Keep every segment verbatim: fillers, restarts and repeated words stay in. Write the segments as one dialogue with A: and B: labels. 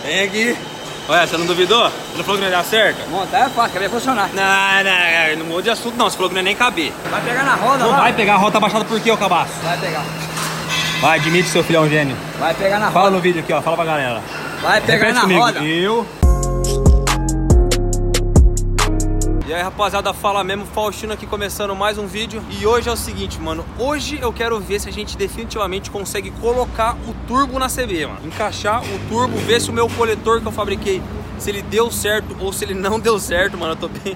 A: Vem aqui. Ué, você não duvidou? Você não falou que não ia dar certo?
B: Montar é fácil, quer ver funcionar.
A: Não, não, não muda de assunto não. Você falou que não ia nem caber.
B: Vai pegar na roda
A: Não
B: lá?
A: vai pegar a roda abaixada por quê, ô cabaço?
B: Vai pegar.
A: Vai, admite seu filho é um gênio.
B: Vai pegar na
A: Fala
B: roda.
A: no vídeo aqui, ó. Fala pra galera.
B: Vai pegar
A: Repete
B: na
A: comigo.
B: roda.
A: Eu... E aí, rapaziada, fala mesmo, Faustino aqui começando mais um vídeo. E hoje é o seguinte, mano, hoje eu quero ver se a gente definitivamente consegue colocar o turbo na C B, mano. Encaixar o turbo, ver se o meu coletor que eu fabriquei, se ele deu certo ou se ele não deu certo, mano. Eu tô bem...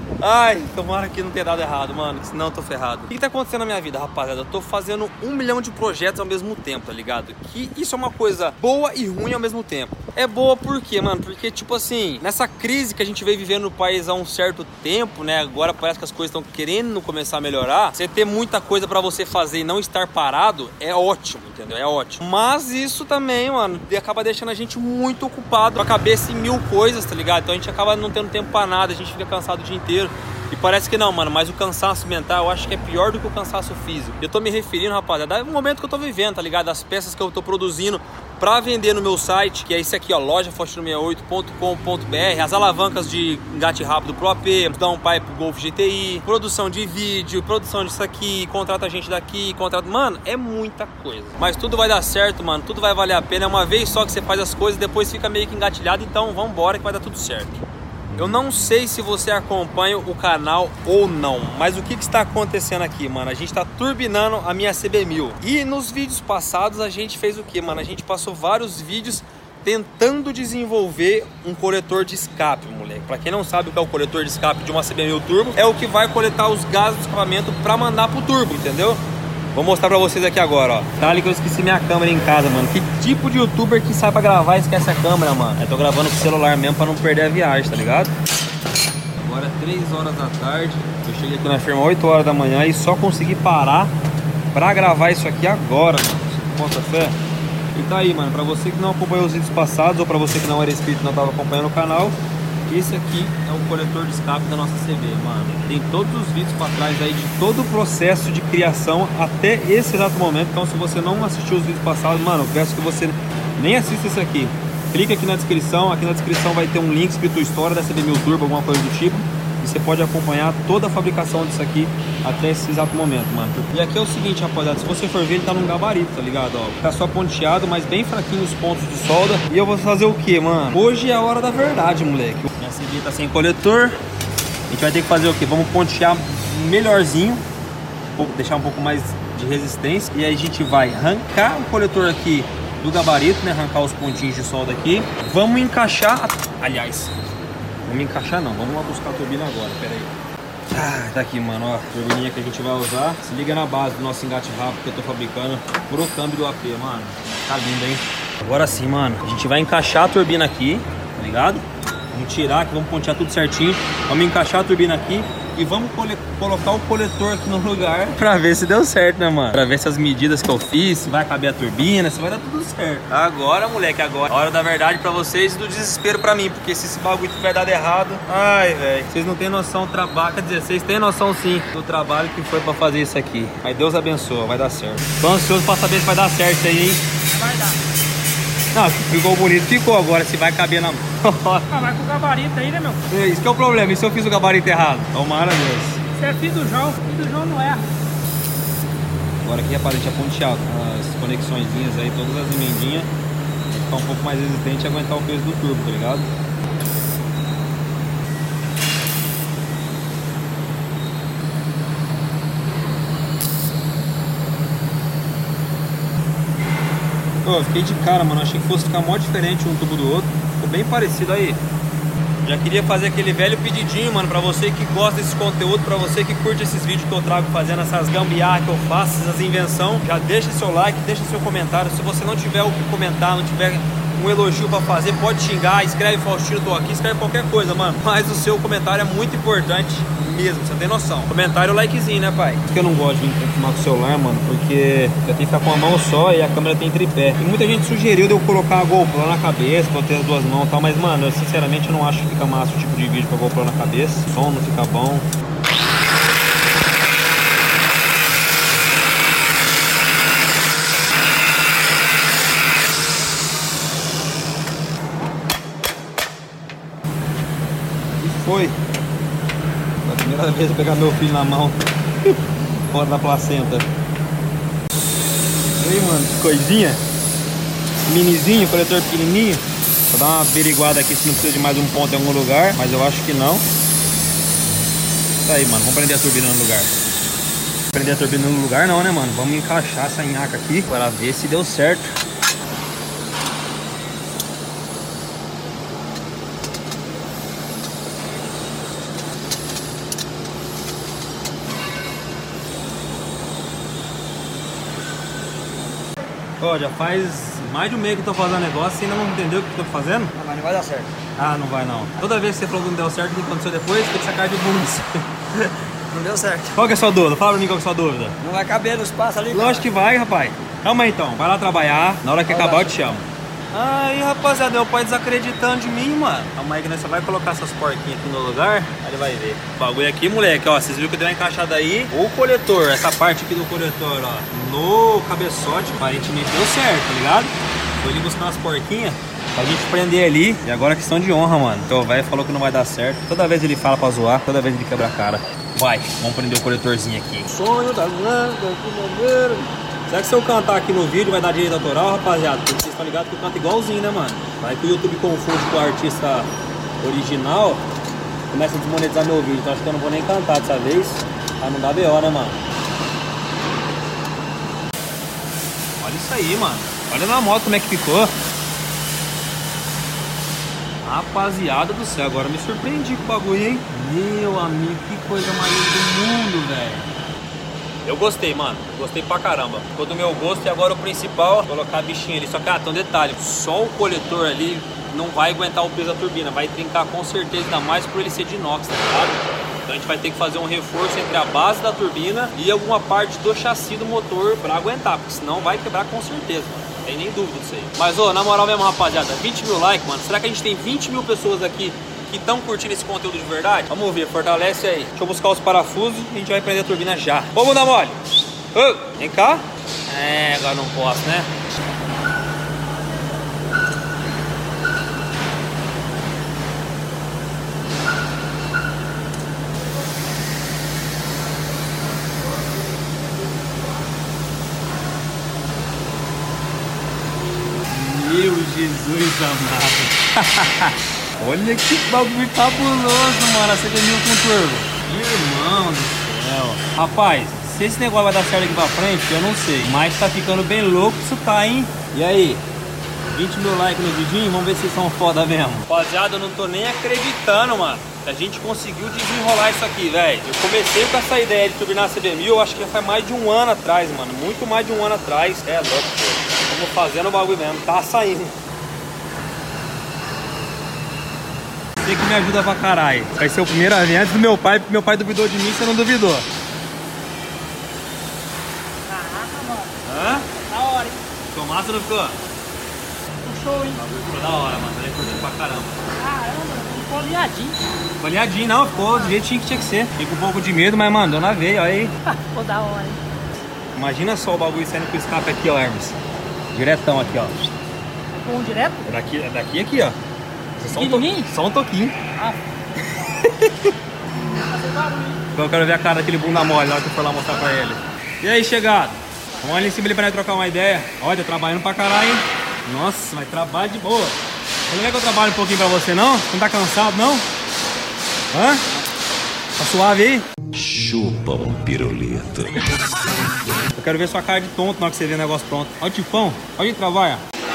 A: Ai, tomara que não tenha dado errado, mano, senão eu tô ferrado. O que, que tá acontecendo na minha vida, rapaziada? Eu tô fazendo um milhão de projetos ao mesmo tempo, tá ligado? Que isso é uma coisa boa e ruim ao mesmo tempo. É boa por quê, mano? Porque, tipo assim, nessa crise que a gente vem vivendo no país há um certo tempo, né? Agora parece que as coisas estão querendo começar a melhorar. Você ter muita coisa pra você fazer e não estar parado é ótimo, entendeu? É ótimo. Mas isso também, mano, acaba deixando a gente muito ocupado com a cabeça em mil coisas, tá ligado? Então a gente acaba não tendo tempo pra nada, a gente fica cansado o dia inteiro. E parece que não, mano, mas o cansaço mental eu acho que é pior do que o cansaço físico. Eu tô me referindo, rapaziada, ao momento que eu tô vivendo, tá ligado? As peças que eu tô produzindo pra vender no meu site, que é esse aqui, ó, loja faustino sessenta e oito ponto com ponto br. As alavancas de engate rápido pro A P, dá um pai pro Golf G T I, produção de vídeo, produção disso aqui, contrata a gente daqui, contrata... Mano, é muita coisa. Mas tudo vai dar certo, mano, tudo vai valer a pena. É uma vez só que você faz as coisas, depois fica meio que engatilhado, então vambora que vai dar tudo certo. Eu não sei se você acompanha o canal ou não, mas o que, que está acontecendo aqui, mano? A gente está turbinando a minha C B mil. E nos vídeos passados a gente fez o que, mano? A gente passou vários vídeos tentando desenvolver um coletor de escape, moleque. Pra quem não sabe o que é o coletor de escape de uma C B mil turbo, é o que vai coletar os gases do escapamento para mandar pro turbo, entendeu? Vou mostrar pra vocês aqui agora, ó. Tá ali que eu esqueci minha câmera em casa, mano. Que tipo de youtuber que sai pra gravar e esquece a câmera, mano? Eu tô gravando com o celular mesmo pra não perder a viagem, tá ligado? Agora é três horas da tarde. Eu cheguei aqui na firma oito horas da manhã e só consegui parar pra gravar isso aqui agora, mano. Conta fé? E tá aí, mano. Pra você que não acompanhou os vídeos passados ou pra você que não era inscrito e não tava acompanhando o canal, esse aqui é o coletor de escape da nossa C B, mano. Tem todos os vídeos pra trás aí de todo o processo de criação até esse exato momento. Então se você não assistiu os vídeos passados, mano, eu peço que você nem assista esse aqui. Clica aqui na descrição, aqui na descrição vai ter um link escrito História da C B mil Turbo, alguma coisa do tipo. E você pode acompanhar toda a fabricação disso aqui até esse exato momento, mano. E aqui é o seguinte, rapaziada, se você for ver, ele tá num gabarito, tá ligado? Ó, tá só ponteado, mas bem fraquinho os pontos de solda. E eu vou fazer o que, mano? Hoje é a hora da verdade, moleque. Minha C B tá sem coletor. A gente vai ter que fazer o que? Vamos pontear melhorzinho, deixar um pouco mais de resistência. E aí a gente vai arrancar o coletor aqui do gabarito, né? Arrancar os pontinhos de solda aqui. Vamos encaixar, aliás, vamos encaixar não, vamos lá buscar a turbina agora, pera aí. Ah, tá aqui, mano, ó, a turbininha que a gente vai usar. Se liga na base do nosso engate rápido que eu tô fabricando pro câmbio do A P, mano. Tá lindo, hein? Agora sim, mano, a gente vai encaixar a turbina aqui, tá ligado? Vamos tirar aqui, vamos pontear tudo certinho. Vamos encaixar a turbina aqui e vamos colocar o coletor aqui no lugar pra ver se deu certo, né, mano? Pra ver se as medidas que eu fiz, se vai caber a turbina, se vai dar tudo certo. Agora, moleque, agora. Hora da verdade pra vocês e do desespero pra mim. Porque se esse bagulho tiver dado errado... Ai, velho. Vocês não têm noção do trabalho. Quer dizer, vocês têm noção sim do trabalho que foi pra fazer isso aqui. Mas Deus abençoa, vai dar certo. Tô ansioso pra saber se vai dar certo isso aí, hein?
B: Vai dar.
A: Não, ficou bonito, ficou agora, se vai caber na mão.
B: Ah, vai com o gabarito aí, né, meu?
A: Isso que é o problema, e se eu fiz o gabarito errado? Tomara Deus.
B: Você é filho do João, filho do João não erra.
A: Agora aqui, rapaz, a gente ponteado as conexõezinhas aí, todas as emendinhas, pra ficar um pouco mais resistente e aguentar o peso do turbo, tá ligado? Eu fiquei de cara, mano. Achei que fosse ficar mó diferente um tubo do outro. Ficou bem parecido aí. Já queria fazer aquele velho pedidinho, mano, pra você que gosta desse conteúdo, pra você que curte esses vídeos que eu trago fazendo essas gambiarras que eu faço, essas invenções. Já deixa seu like, deixa seu comentário. Se você não tiver o que comentar, não tiver um elogio pra fazer, pode xingar, escreve Faustino, tô aqui, escreve qualquer coisa, mano. Mas o seu comentário é muito importante mesmo, você tem noção. Comentário, likezinho, né, pai? Por que eu não gosto de vir filmar com o celular, mano? Porque eu tenho que ficar com a mão só e a câmera tem tripé. E muita gente sugeriu de eu colocar a GoPro na cabeça, pra eu ter as duas mãos e tal, mas, mano, eu sinceramente eu não acho que fica massa o tipo de vídeo com a GoPro na cabeça. O som não fica bom. foi. Foi a primeira vez eu pegar meu filho na mão. Fora da placenta. E aí, mano, que coisinha. Minizinho, coletor pequenininho. Vou dar uma averiguada aqui se não precisa de mais um ponto em algum lugar, mas eu acho que não. Isso aí, mano, vamos prender a turbina no lugar. Prender a turbina no lugar não, né, mano? Vamos encaixar essa nhaca aqui para ver se deu certo. Ó, já faz mais de um mês que eu tô fazendo negócio e ainda não entendeu o que eu tô fazendo?
B: Não, mas não vai dar certo.
A: Ah, não vai não. Toda vez que você falou que não deu certo, o que aconteceu depois? Tem que sacar de bunda.
B: Não deu certo.
A: Qual que é a sua dúvida? Fala pra mim qual que é a sua dúvida.
B: Não vai caber no espaço ali,
A: Lógico que vai, rapaz. Calma aí então, vai lá trabalhar. Na hora que
B: Vai
A: acabar
B: lá,
A: eu te chamo. Aí, rapaziada, meu pai desacreditando de mim, mano. Calma aí que nós só vai colocar essas porquinhas aqui no lugar. Aí ele vai ver. O bagulho aqui, moleque, ó. Vocês viram que deu uma encaixada aí. O coletor, essa parte aqui do coletor, ó. No cabeçote, aparentemente deu certo, tá ligado? Foi ali buscar umas porquinhas pra gente prender ali. E agora é questão de honra, mano. Então o velho falou que não vai dar certo. Toda vez ele fala pra zoar, toda vez ele quebra a cara. Vai, vamos prender o coletorzinho aqui. Sonho da lã, do maneiro. Será que se eu cantar aqui no vídeo vai dar direito autoral, rapaziada? Porque vocês estão ligados que eu canto igualzinho, né, mano? Vai que o YouTube confunde com o artista original, começa a desmonetizar meu vídeo. Então acho que eu não vou nem cantar dessa vez. Pra não dar B O, né, mano? Olha isso aí, mano. Olha na moto como é que ficou. Rapaziada do céu, agora me surpreendi com o bagulho, hein? Meu amigo, que coisa mais linda do mundo, velho. Eu gostei, mano. Gostei pra caramba. Ficou do meu gosto e agora o principal, colocar a bichinha ali. Só que, ah, tem um detalhe. Só o coletor ali não vai aguentar o peso da turbina. Vai trincar com certeza, ainda mais por ele ser de inox, tá ligado? Então a gente vai ter que fazer um reforço entre a base da turbina e alguma parte do chassi do motor pra aguentar. Porque senão vai quebrar com certeza, mano. Não tem nem dúvida disso aí. Mas, ô, na moral mesmo, rapaziada, vinte mil likes, mano. Será que a gente tem vinte mil pessoas aqui que estão curtindo esse conteúdo de verdade? Vamos ver, fortalece aí. Deixa eu buscar os parafusos e a gente vai prender a turbina já. Vamos dar mole. Ô, vem cá. É, agora não posso, né? Meu Jesus amado. Olha que bagulho fabuloso, mano. A C D mil com turbo. Irmão do céu. Rapaz, se esse negócio vai dar certo aqui pra frente, eu não sei. Mas tá ficando bem louco isso tá, hein? E aí? vinte mil likes no vidinho, vamos ver se são foda mesmo. Rapaziada, eu não tô nem acreditando, mano. A gente conseguiu desenrolar isso aqui, velho. Eu comecei com essa ideia de turbinar a C D mil, eu acho que já faz mais de um ano atrás, mano. Muito mais de um ano atrás. É louco, pô. Estamos fazendo o bagulho mesmo. Tá saindo. Você que me ajuda pra caralho. Vai ser o primeiro a ver antes do meu pai, porque meu pai duvidou de mim, você não duvidou.
B: Caraca, mano.
A: Hã?
B: Da hora, hein?
A: Ficou massa ou não ficou?
B: Puxou, hein?
A: O bagulho ficou da hora, mano. Ele curtiu pra caramba.
B: Caramba, ficou liadinho.
A: Ficou liadinho, não. Ficou do jeitinho que tinha que ser. Fiquei com um pouco de medo, mas mandou na veia, olha aí.
B: Ficou da hora, hein?
A: Imagina só o bagulho saindo com o escape aqui, ó, Hermes. Diretão aqui, ó.
B: Ficou um direto?
A: É daqui, é daqui aqui, ó. Só um, to... só um toquinho.
B: Ah.
A: Então eu quero ver a cara daquele bunda mole na hora que eu for lá mostrar pra ele. E aí, chegado? Vamos ali em cima ali pra trocar uma ideia. Olha, tá trabalhando pra caralho, hein? Nossa, vai trabalhar de boa. Você não quer que eu trabalhe um pouquinho pra você, não? Você não tá cansado, não? Hã? Tá suave aí?
C: Chupa um pirulito.
A: Eu quero ver sua cara de tonto na hora que você vê o negócio pronto. Olha o tifão. Olha onde trabalha.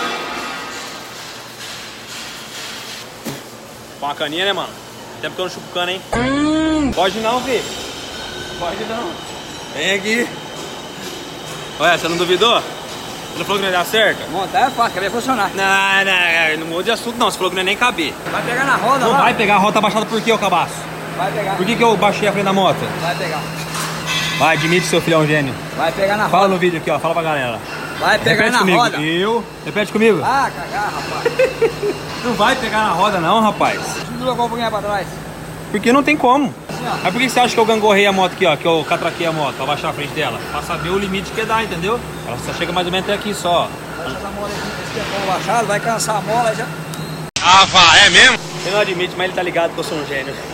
A: Com uma caninha, né, mano? Tempo que eu não chupo cana, hein? Hum. Pode não, filho. Pode não. Vem aqui. Ué, você não duvidou? Você não falou que não ia dar certo?
B: Montar é fácil, quer ver funcionar.
A: Não, não, não muda de assunto não. Você falou que não ia nem caber.
B: Vai pegar na roda,
A: Não
B: lá.
A: vai pegar, a roda tá baixada por quê, ô cabaço?
B: Vai pegar.
A: Por que que eu baixei a frente da moto?
B: Vai pegar.
A: Vai, admite seu filho é um gênio.
B: Vai pegar na roda.
A: Fala no vídeo aqui, ó. Fala pra galera.
B: Vai pegar
A: Repete
B: na
A: comigo.
B: roda.
A: Eu. Repete comigo.
B: Ah, cagar, rapaz.
A: Não vai pegar na roda não, rapaz.
B: Pendura com um pouquinho pra trás.
A: Porque não tem como.
B: Assim, ó.
A: Mas por que você acha que eu gangorrei a moto aqui, ó? Que eu catraquei a moto pra baixar a frente dela? Pra saber o limite que dá, entendeu? Ela só chega mais ou menos até aqui só.
B: Baixa essa mola aqui, esse tempão baixado, vai cansar a mola já.
A: Ah, vá, é mesmo? Ele não admite, mas ele tá ligado que eu sou um gênio.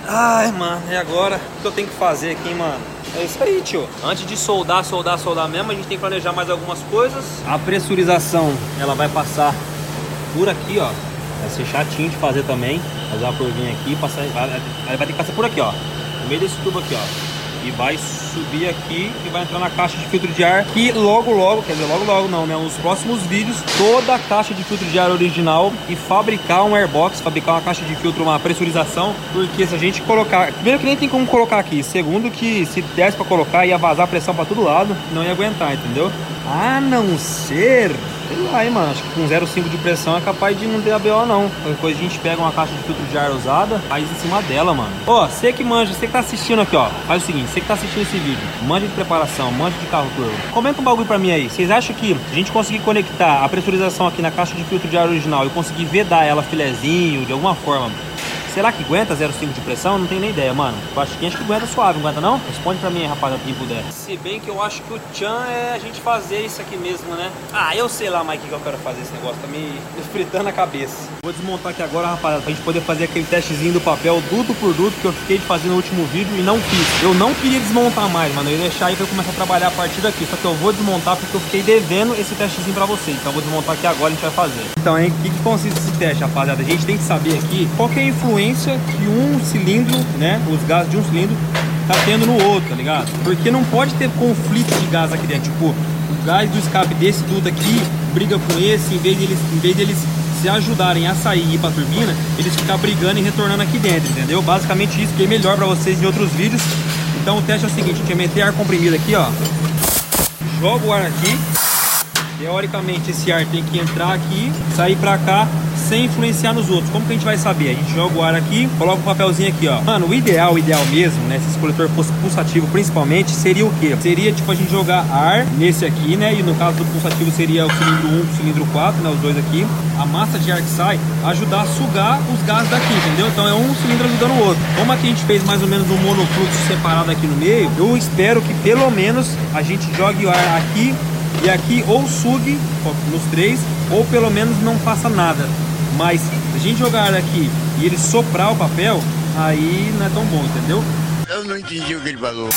A: Ai, mano, e agora? O que eu tenho que fazer aqui, mano? É isso aí, tio. Antes de soldar, soldar, soldar mesmo, a gente tem que planejar mais algumas coisas. A pressurização, ela vai passar por aqui, ó. Vai ser chatinho de fazer também. Fazer uma curvinha aqui, passar, vai, vai ter que passar por aqui, ó. No meio desse tubo aqui, ó. E vai subir aqui e vai entrar na caixa de filtro de ar. Que logo, logo, quer dizer, logo, logo não, né? Nos próximos vídeos, toda a caixa de filtro de ar original e fabricar um airbox, fabricar uma caixa de filtro, uma pressurização. Porque se a gente colocar... Primeiro que nem tem como colocar aqui. Segundo que se desse pra colocar, ia vazar pressão pra todo lado. Não ia aguentar, entendeu? A não ser... Sei lá, hein, mano, acho que com zero vírgula cinco de pressão é capaz de não ter A B O não. Depois a gente pega uma caixa de filtro de ar usada, faz em cima dela, mano. Ó, você que manja, você que tá assistindo aqui, ó, faz o seguinte, você que tá assistindo esse vídeo, manja de preparação, manja de carro turbo, comenta um bagulho pra mim aí. Vocês acham que a gente conseguir conectar a pressurização aqui na caixa de filtro de ar original e conseguir vedar ela filezinho, de alguma forma, será que aguenta zero vírgula cinco de pressão? Não tenho nem ideia, mano. Eu acho que acho que aguenta suave, não aguenta não? Responde pra mim, rapaziada, quem puder. Se bem que eu acho que o tchan é a gente fazer isso aqui mesmo, né? Ah, eu sei lá, Mike, que eu quero fazer esse negócio. Tá me, me fritando a cabeça. Vou desmontar aqui agora, rapaziada, pra gente poder fazer aquele testezinho do papel, duto por duto, que eu fiquei de fazer no último vídeo e não fiz. Eu não queria desmontar mais, mano. Eu ia deixar aí pra eu começar a trabalhar a partir daqui. Só que eu vou desmontar porque eu fiquei devendo esse testezinho pra vocês. Então eu vou desmontar aqui agora e a gente vai fazer. Então, hein, o que, que consiste esse teste, rapaziada? A gente tem que saber aqui qual que é a influência que um um cilindro, né, os gases de um cilindro tá tendo no outro, tá ligado? Porque não pode ter conflito de gás aqui dentro, tipo, o gás do escape desse duto aqui briga com esse, em vez de eles, em vez de eles se ajudarem a sair e ir pra turbina, eles ficam brigando e retornando aqui dentro, entendeu? Basicamente isso que é melhor pra vocês em outros vídeos. Então o teste é o seguinte, a gente vai meter ar comprimido aqui, ó, joga o ar aqui, teoricamente esse ar tem que entrar aqui, sair pra cá, sem influenciar nos outros. Como que a gente vai saber? A gente joga o ar aqui, coloca o papelzinho aqui, ó. Mano, o ideal, o ideal mesmo, né? Se esse coletor fosse pulsativo principalmente, seria o quê? Seria, tipo, a gente jogar ar nesse aqui, né? E no caso do pulsativo seria o cilindro um, o cilindro quatro, né? Os dois aqui. A massa de ar que sai, ajudar a sugar os gases daqui, entendeu? Então é um cilindro ajudando o outro. Como aqui a gente fez mais ou menos um monofluxo separado aqui no meio, eu espero que pelo menos a gente jogue o ar aqui e aqui, ou sugue nos três, ou pelo menos não faça nada. Mas se a gente jogar aqui e ele soprar o papel, aí não é tão bom, entendeu?
D: Eu não entendi o que ele falou.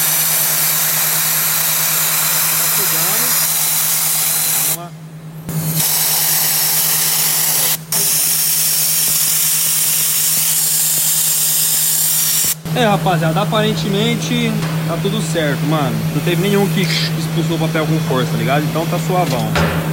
A: Tá sugando. Vamos lá. É, rapaziada, aparentemente tá tudo certo, mano. Não teve nenhum que expulsou o papel com força, tá ligado? Então tá suavão.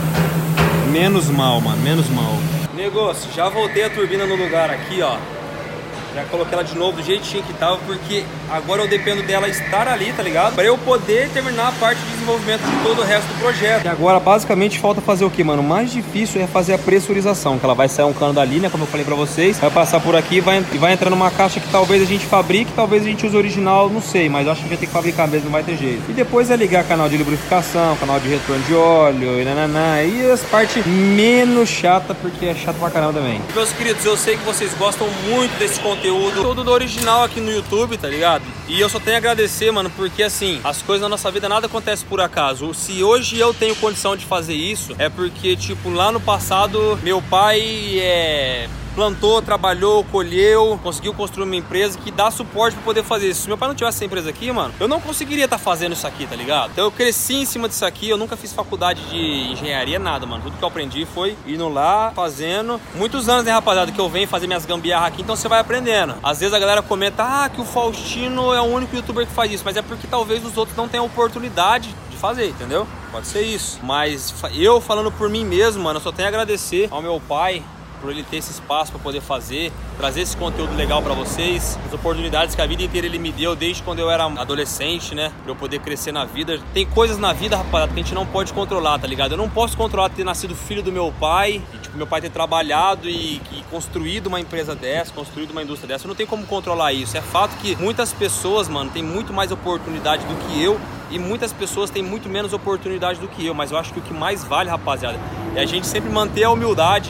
A: Menos mal, mano, menos mal. Negócio, já voltei a turbina no lugar aqui, ó. Já coloquei ela de novo do jeitinho que tava, porque agora eu dependo dela estar ali, tá ligado? Pra eu poder terminar a parte de desenvolvimento de todo o resto do projeto. E agora basicamente falta fazer o que, mano? O mais difícil é fazer a pressurização, que ela vai sair um cano dali, né? Como eu falei pra vocês. Vai passar por aqui e vai, e vai entrar numa caixa que talvez a gente fabrique, talvez a gente use original, não sei. Mas eu acho que a gente vai ter que fabricar mesmo, não vai ter jeito. E depois é ligar canal de lubrificação, canal de retorno de óleo e nananã. E as partes menos chata, porque é chato pra caramba também. Meus queridos, eu sei que vocês gostam muito desse conteúdo. Conteúdo do original aqui no YouTube, tá ligado? E eu só tenho a agradecer, mano, porque assim, as coisas na nossa vida nada acontece por acaso. Se hoje eu tenho condição de fazer isso, é porque, tipo, lá no passado, meu pai é... plantou, trabalhou, colheu, conseguiu construir uma empresa que dá suporte pra poder fazer isso. Se meu pai não tivesse essa empresa aqui, mano, eu não conseguiria estar tá fazendo isso aqui, tá ligado? Então eu cresci em cima disso aqui, eu nunca fiz faculdade de engenharia, nada, mano. Tudo que eu aprendi foi indo lá, fazendo. Muitos anos, né, rapaziada, que eu venho fazer minhas gambiarras aqui, então você vai aprendendo. Às vezes a galera comenta, ah, que o Faustino é o único youtuber que faz isso, mas é porque talvez os outros não tenham oportunidade de fazer, entendeu? Pode ser isso. Mas eu falando por mim mesmo, mano, eu só tenho a agradecer ao meu pai por ele ter esse espaço para poder fazer, trazer esse conteúdo legal para vocês, as oportunidades que a vida inteira ele me deu desde quando eu era adolescente, né, para eu poder crescer na vida. Tem coisas na vida, rapaziada, que a gente não pode controlar, tá ligado? Eu não posso controlar ter nascido filho do meu pai, e, tipo, meu pai ter trabalhado e, e construído uma empresa dessa, construído uma indústria dessa. Eu não tenho como controlar isso. É fato que muitas pessoas, mano, têm muito mais oportunidade do que eu, e muitas pessoas têm muito menos oportunidade do que eu, mas eu acho que o que mais vale, rapaziada, é a gente sempre manter a humildade,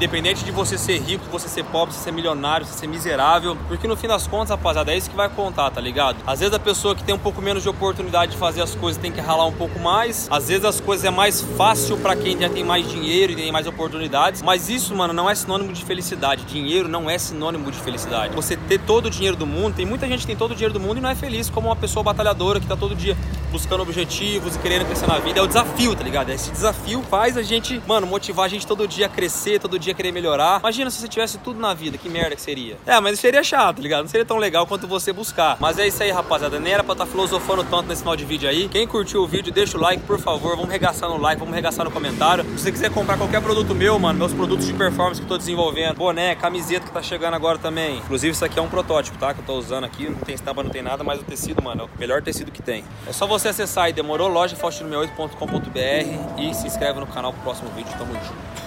A: Independente de você ser rico, você ser pobre, você ser milionário, você ser miserável. Porque no fim das contas, rapaziada, é isso que vai contar, tá ligado? Às vezes a pessoa que tem um pouco menos de oportunidade de fazer as coisas tem que ralar um pouco mais. Às vezes as coisas é mais fácil pra quem já tem mais dinheiro e tem mais oportunidades. Mas isso, mano, não é sinônimo de felicidade. Dinheiro não é sinônimo de felicidade. Você ter todo o dinheiro do mundo, tem muita gente que tem todo o dinheiro do mundo e não é feliz, como uma pessoa batalhadora que tá todo dia buscando objetivos e querendo crescer na vida. É o desafio, tá ligado? Esse desafio faz a gente, mano, motivar a gente todo dia a crescer, todo dia a querer melhorar. Imagina se você tivesse tudo na vida, que merda que seria. É, mas seria chato, tá ligado? Não seria tão legal quanto você buscar. Mas é isso aí, rapaziada. Nem era pra estar filosofando tanto nesse final de vídeo aí. Quem curtiu o vídeo, deixa o like, por favor. Vamos regaçar no like, vamos regaçar no comentário. Se você quiser comprar qualquer produto meu, mano, meus produtos de performance que eu tô desenvolvendo, boné, camiseta que tá chegando agora também. Inclusive, isso aqui é um protótipo, tá? Que eu tô usando aqui. Não tem estampa, não tem nada, mas o tecido, mano, é o melhor tecido que tem. É só você acessar aí, demorou? loja faustino sessenta e oito ponto com ponto br e se inscreve no canal pro próximo vídeo. Tamo junto.